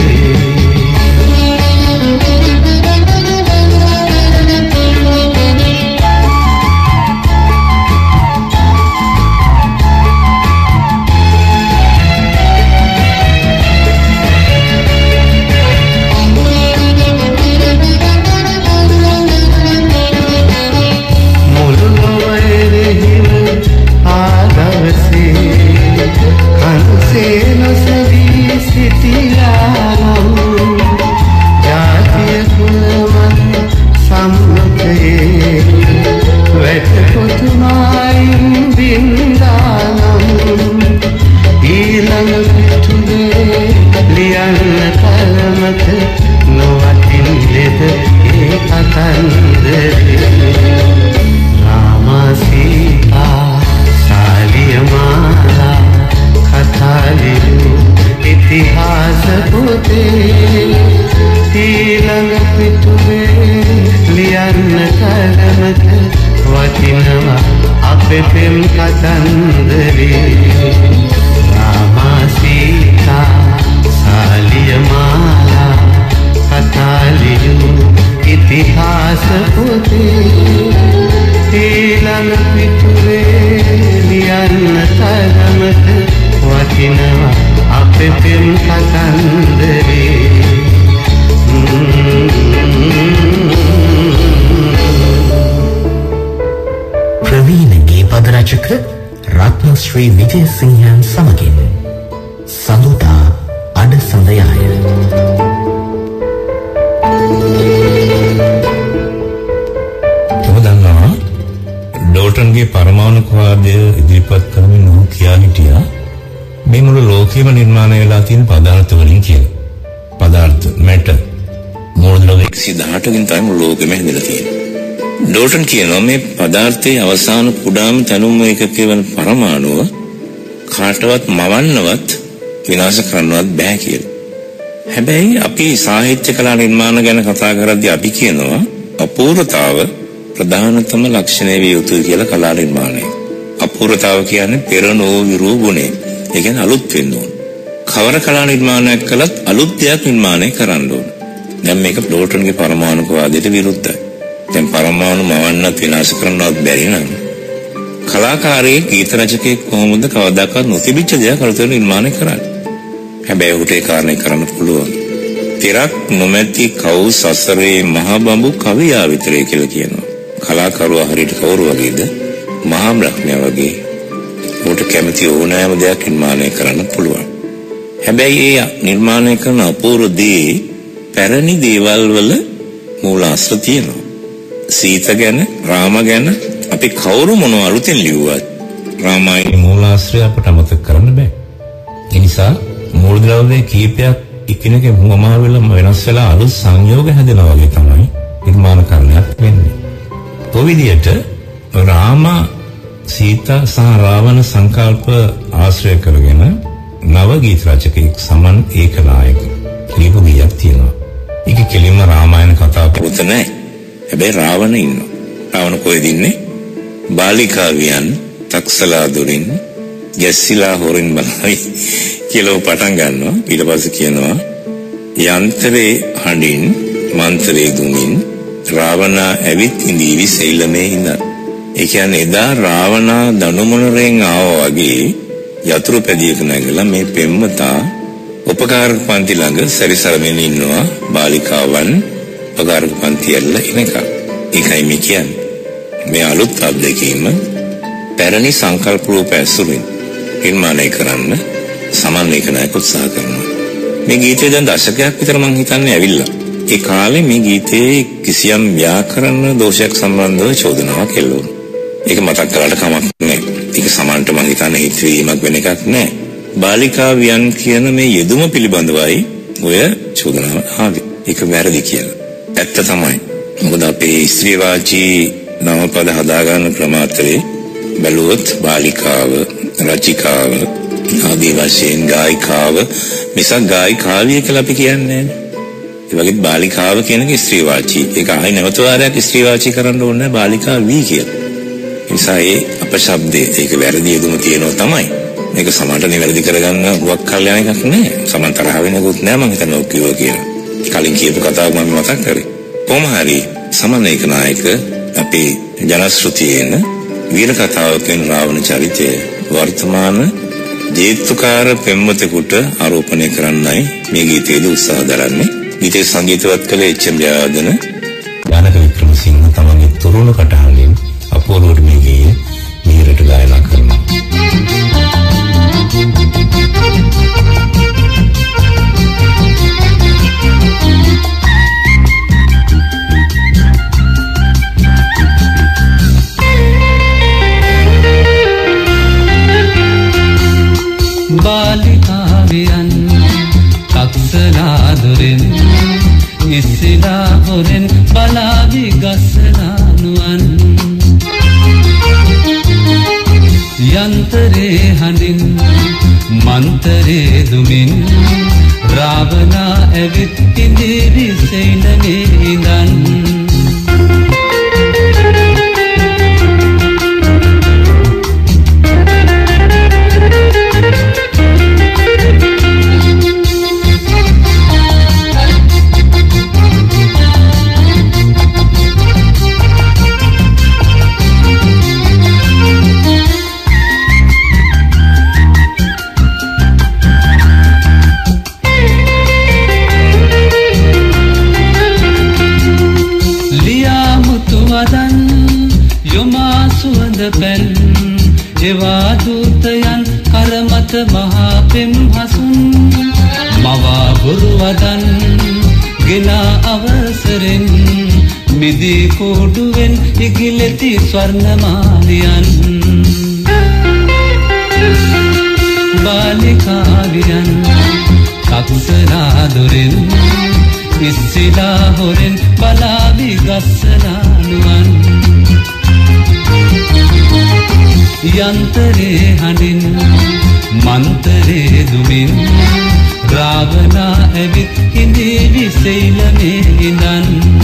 ශ්‍රී විජේසිංහන් සමගින් සඳුදා අඩ සඳයාය. ඔබ දන්නවා ඩෝල්ටන්ගේ පරමාණුවාදය ඉදිරිපත් කරමින් ඔහු කියා හිටියා මේ මුළු ලෝක ලෝකෙම නිර්මාණය වෙලා තියෙන පදාර්ථ වලින් කියන පදාර්ථ මැටර් මූලද්‍රව්‍ය එකසිය දහඅටකින් තමයි ලෝකෙම හැදලා තියෙන්නේ. ඩෝල්ටන් කියනවා මේ පදාර්ථයේ අවසාන කුඩාම තැනුම් ඒකකයේ වන පරමාණුව කාටවත් මවන්නවත් විනාශ කරන්නවත් බෑ කියලා. හැබැයි අපි සාහිත්‍ය කලා නිර්මාණ ගැන කතා කරද්දී අපි කියනවා අපූර්වතාව ප්‍රධානතම ලක්ෂණය විය යුතුයි කියලා කලා නිර්මාණය. අපූර්වතාව කියන්නේ පෙර නොවිරු ගුණය. ඒ කියන්නේ අලුත් වෙන්න ඕන. කවර කලා නිර්මාණයක් කළත් අලුත් දෙයක් නිර්මාණය කරන්න ඕන. දැන් මේක ඩෝල්ටන්ගේ පරමාණුක වාදයට විරුද්ධයි. දැන් පරමාණු මවන්නත් විනාශ කරන්නවත් බැරි නම් කලාකාරයෙක් ගීත රචකයෙක් කොහොමද කවදාකවත් නොතිබිච්ච දෙයක් අලුතෙන් නිර්මාණය කරන්නේ? හැබැයි ඔහුට ඒ කාරණේ කරන්න පුළුවන්. තිරක් නොමැති කව් සසරේ මහ බඹු කවියා විතරේ කියලා කියනවා. කලාකරුවා හරියට කවුරු වගේද? මහා බ්‍රහ්මයා වගේ. ඔහුට කැමති ඕනෑම දෙයක් නිර්මාණය කරන්න පුළුවන්. හැබැයි ඒ නිර්මාණය කරන අපූර්ව දේ පැරණි දේවල් වල මූලාශ්‍ර තියෙනවා. සීත ගැන, රාම ගැන අපි කවුරු මොනවා අලුතෙන් ලිව්වත් රාමායනේ මූලාශ්‍රය අපට අමතක කරන්න බෑ. ඒ නිසා මූලද්‍රව්‍ය කීපයක් එකිනෙක මුවමා වෙලා වෙනස් වෙලා අලුත් සංයෝග හැදෙනවා වගේ තමයි නිර්මාණකරණයක් වෙන්නේ. ඔය විදිහට රාම, සීතා සහ රාවණ සංකල්ප ආශ්‍රය කරගෙන නව ගීත රචකෙක් සමන් ඒකනායක ලියපු ගීයක් තියෙනවා. ඒක කෙලින්ම රාමායන කතාවක් පුත නෑ. හැබැයි රාවණ ඉන්නවා. රාවණ කොහෙද ඉන්නේ? බාලිකාවියන් තක්සලා දුරින් ගැස්සිලා හොරින් බලයි කියලා පටන් ගන්නවා. ඊට පස්සේ කියනවා යන්ත්‍රේ හඬින් මන්ත්‍රේ දුමින් රාවණා ඇවිත් ඉඳීවි සෙල්ලමේ ඉඳන්. ඒ කියන්නේ එදා රාවණා දනුමොනරෙන් ආවා වගේ යතුරු පැදියක නැගලා මේ පෙම්වතා උපකාරක පන්ති ළඟ සැරිසරමින් ඉන්නවා බාලිකාවන් උපකාරක පන්ති ඇල්ල ඉනකම්. ඒකයි මේ කියන්නේ. මේ අලුත් අත්දැකීම පැරණි සංකල්ප රූප ඇසුරින් නිර්මාණය කරන්න සමන්වේකනායක උත්සාහ කරනවා. මේ ගීතය දැන් දශකයක් විතර මං හිතන්නේ ඇවිල්ලා. ඒ කාලේ මේ ගීතයේ කිසියම් ව්‍යාකරණ දෝෂයක් සම්බන්ධව චෝදනාවක් එල්ලුණා. ඒක මතක් කරලා කමක් නැහැ. ඒක සමාන්ට මං හිතන්නේ හිතවීමක් වෙන එකක් නැහැ. බාලිකාවියන් කියන මේ යෙදුම පිළිබඳවයි ඔය චෝදනාව ආවේ. ඒක වැරදි කියලා. ඇත්ත තමයි. මොකද අපේ ස්ත්‍රීවාචී නාමපද හදාගන්න ක්‍රමාන්තරේ බැලුවොත් බාලිකාව, රචිකාව, ආදී වශයෙන් ගායිකාව මිසක් ගායිකාවිය කියලා අපි කියන්නේ නැහැ. ඒ වගේ බාලිකාව කියන එක ස්ත්‍රීවාචී. ඒක ආයි නැවත වාරයක් ස්ත්‍රීවාචී කරන්න ඕනේ නැහැ බාලිකාවී කියලා. ඒ නිසා ඒ අපශබ්දේ ඒක වැරදි යෙදුම තියෙනවා තමයි. මේක සමාන්ට නිවැරදි කරගන්න හුවක් කල්යන එකක් නෑ. සමාන් තරහ වෙනකුත් නෑ මං හිතන්නේ ඔක් කිව්වා කියලා. කලින් කියපු කතාවක් මම මතක් කරේ. කොහොම හරි සමන් ඒකනායක අපේ ජනශ්‍රුතියේන වීර කතාවකින් රාවණ චරිතය වර්තමාන ජේතුකාර පෙම්වතෙකුට ආරෝපණය කරන්නයි මේ ගීතයේදී උත්සාහ දරන්නේ. ගීතේ සංගීතවත් කළ එච්.එම්. ජයවර්ධන, ඥානක වික්‍රමසිංහ තමන්ගේ තරුණ කටහඬින් අපූර්වට මේ ගීය මිහිරට ගායනා කරනවා. बालिकावियन तक्सलादुरिन इसिलाहुरिन बलावि गसलानुअन यंतरे हनिन मंतरे दुमिन रावणा एवित इंदिवि सेलमे इंदन pen ewa dutayan karamat mahapim hasun mawa buruwadan gina avasarin midi koduwen igileti swarnamaliyan බාලිකාවියන් කක්සලා දොරෙන් ඉස්සිලා හොරෙන් බලාවි ගස්සලා නුවන් යන්තරේ හඬින් මන්තරේ දුමින් රාවණා ඇවිත් හිඳී විසෙයිලනේ ඉඳන්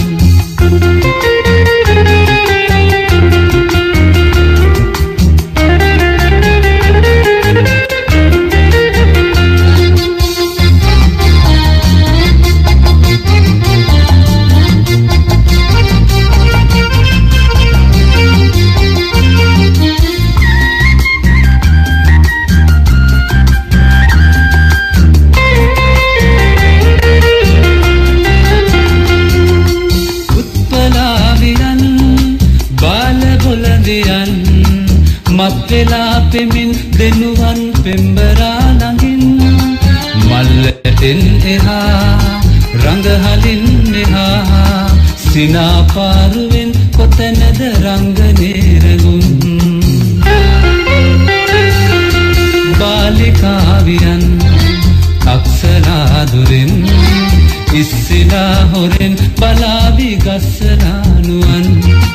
මත්වෙලා පෙමින් දෙනුවන් පෙම්බරා ළඟින් මල්ලටෙන් එහා රඟහලින් මෙහා සිනාපාරුවෙන් කොතැනද රංගනේරගුන් බාලිකාවියන් අක්සලා දුරෙන් ඉස්සිලා හොරෙන් බලාවි ගස්සලා නුවන්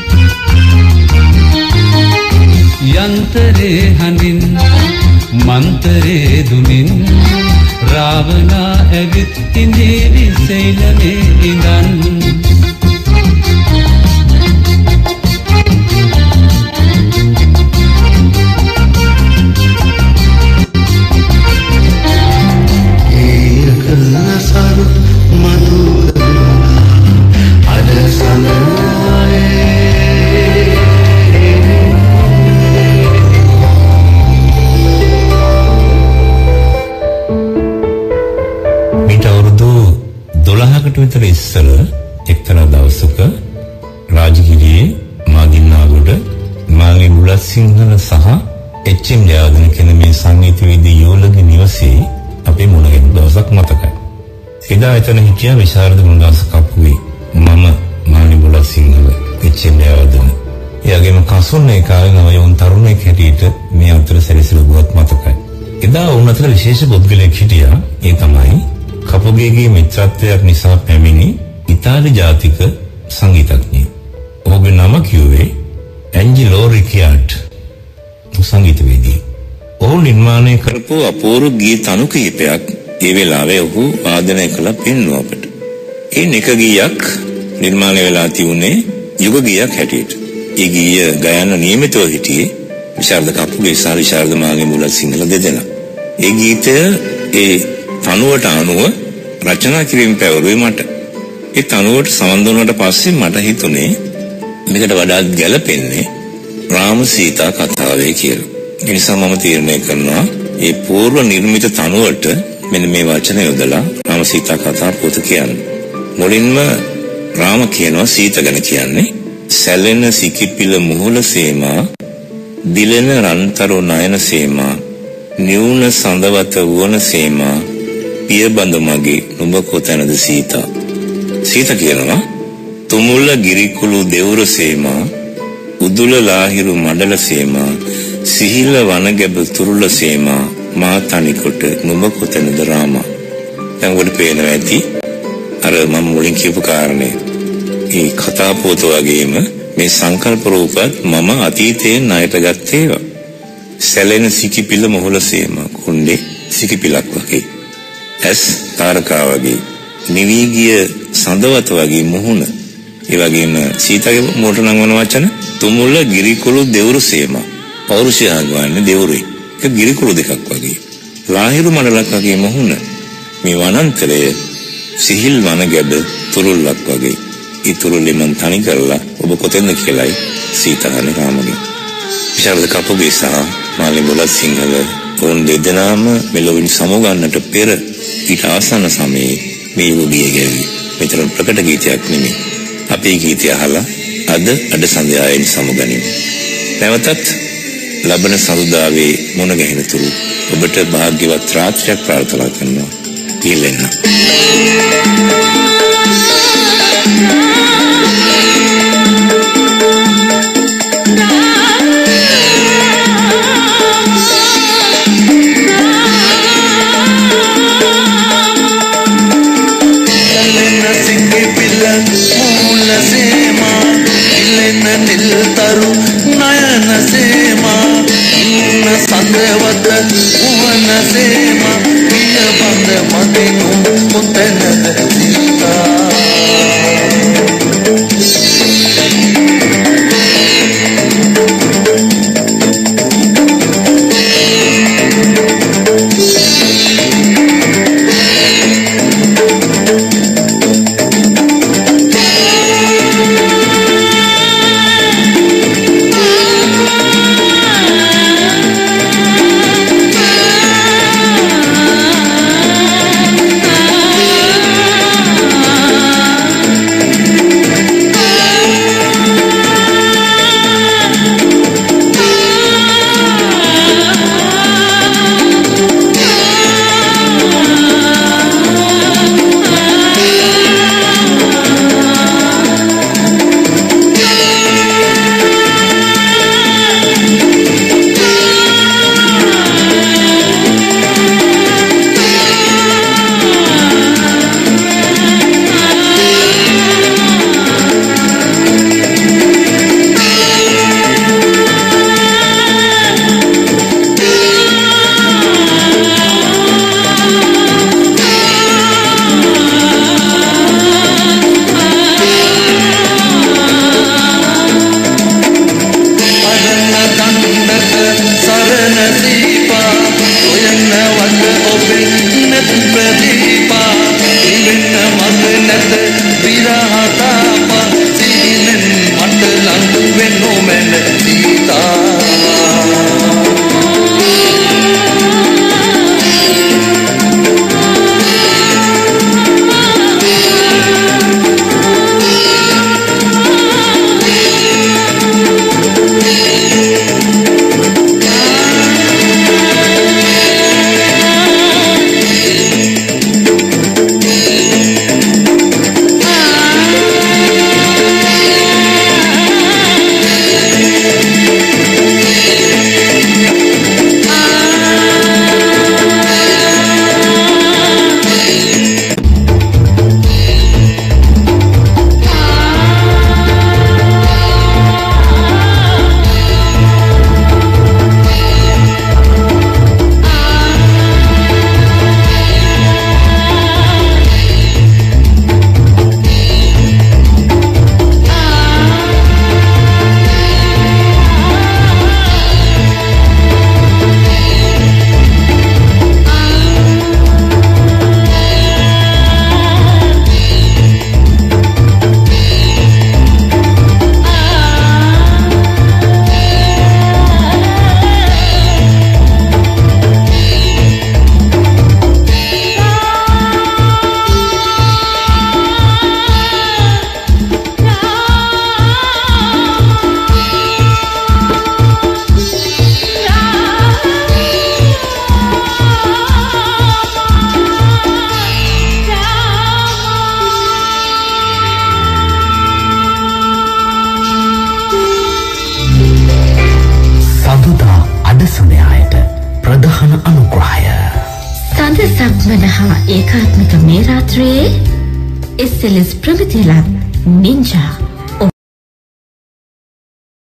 යන්තරේ හඬින් මන්තරේ දුමින් රාවණා ඇවිත් හිඳී විසෙයිලනේ ඉඳන් විතර ඉස්සර එක්තරා දවසක රාජගිරියේ මාගින්නාගොඩ මාගේ බුලත් සිංහල සහ එච්.එම්. ජයවර්ධන කියන මේ සංගීතවේදී යෝලගේ නිවසේ අපේ මුණ ගැහුණු දවසක් මතකයි. එදා එතන හිටියා විශාරද ගුණදාස කප්පුවේ මම මාගේ බුලත් සිංහල එච්.එම්. ජයවර්ධන. එයාගේම කසොන්නේ කාලේ නම යොන් තරුණයෙක් හැටියට මේ අතර සැරිසරුවත් මතකයි. එදා වුණ අතර විශේෂ පුද්ගලයෙක් හිටියා. ඒ තමයි කපුගේගේ මිත්‍රත්වයක් නිසා පැමිණි ඉතාලි ජාතික සංගීතඥයෙක්. ඔහුගේ නම කිව්වේ ඇන්ජෙලෝ රිකියාට්. සංගීතවේදී. ඔහු නිර්මාණය කරපු අපූර්ව ගීත අනු කිහිපයක් ඒ වෙලාවේ ඔහු වාදනය කළ පෙන්වුවා අපට. ඒ එක ගීයක් නිර්මාණය වෙලා තිබුණේ යුග ගීයක් හැටියට. ඒ ගීය ගයන්න නියමිතව හිටියේ විශාරද කපුගේ සහ විශාරද මාගේ බුලත් සිංහල දෙදෙනා. ඒ ගීතය ඒ තනුවට අනුව රචනා කිරීම පැවරුවේ මට. ඒ තනුවට සමන් දුන්නාට පස්සේ මට හිතුනේ මේකට වඩා ගැළපෙන්නේ රාම සීතා කතාවේ කියලා. ඒ නිසා මම තීරණය කරනවා මේ පූර්ව නිර්මිත තනුවට මෙන්න මේ වචන යොදලා රාම සීතා කතා පොත කියන්න. මුලින්ම රාම කියනවා සීත ගැන කියන්නේ සැලෙන සිකිපිල මුහුල සේමා දිලෙන රන්තරු නයන සේමා නිවුන සඳවත වුණ සේමා පිය බඳ මගේ නුඹ කොතැනද සීතා. සීතා කියනවා තුමුල්ල ගිරිකුළු දෙවුර සේමා උදුල ලාහිරු මඩල සේමා සිහිල වනගැබ තුරුල සේමා මා තනිකොට නුඹ කොතැනද රාමා. දැන් ඔබට පේනවා ඇති අර මම මුලින් කියපු කාරණේ ඒ කතා පොත වගේම මේ සංකල්ප රූපත් මම අතීතයේ ණයට ගත්ත ඒවා. සැලෙන සිකිපිල මොහොල සේමා කුණ්ඩේ සිකිපිලක් වගේ. ඇස් තාරකා වගේ නිවි ගිය සඳවත වගේ මුහුණ. ඒ වගේම සීතාගේ මොට නම් වන වචන තුමුල්ල ගිරිකුළු දෙවුරු සේමා. පෞරුෂය ආගවන්නේ දෙවුරුයි. ඒක ගිරිකුළු දෙකක් වගේ. ලාහිරු මඩලක් වගේ මුහුණ. මේ වනාන්තරයේ සිහිල් වන ගැබ තුරුල්ලක් වගේ. ඒ තුරුල්ලේ මන් තනි කරලා ඔබ කොතෙන්ද කියලායි සීතාගේ රාමගේ. විශාරද කපුගේ සහ මාගේ බුලත් සිංහල උන් දෙදෙනාම මෙලොවින් සමුගන්නට පෙර ඊට ආසන්න සමයේ මේ යුගයේ ගැවි. මෙතන ප්‍රකට ගීතයක් නෙමෙයි. අපේ ගීතය අහලා අද අද සන්ධ්‍යාවෙන් සමුගනිමු. නැවතත් ලබන සඳුදාවේ මුණ ගැහෙන තුරු ඔබට භාග්‍යවත් රාත්‍රියක් ප්‍රාර්ථනා කරනවා. පිළිෙන්න. Ra ප්‍රදීපා ඉවෙන්න මඟ නැත විරහතාපා සිහිනෙන් මට ලං වෙන්නෝ මැන සීතා ඒකාත්මික මේ රාත්‍රියේ එස් එල් එස් ප්‍රමිතිලත් නින්ජා